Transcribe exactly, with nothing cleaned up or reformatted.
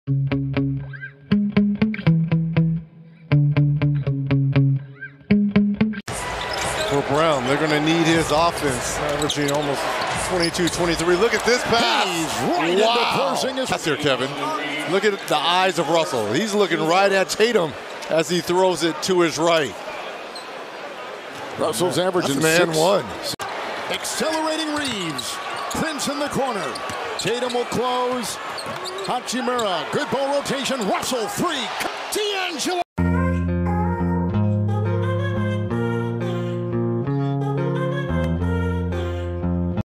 For Brown, they're going to need his offense, averaging almost twenty-two, twenty-three. Look at this pass. He's right Wow. into Porzingis. That's here, Kevin. Look at the eyes of Russell. He's looking right at Tatum as he throws it to his right. Russell's averaging man six. one. Accelerating Reeves. Prince in the corner. Tatum will close. Hachimura. Good ball rotation. Russell three. D'Angelo.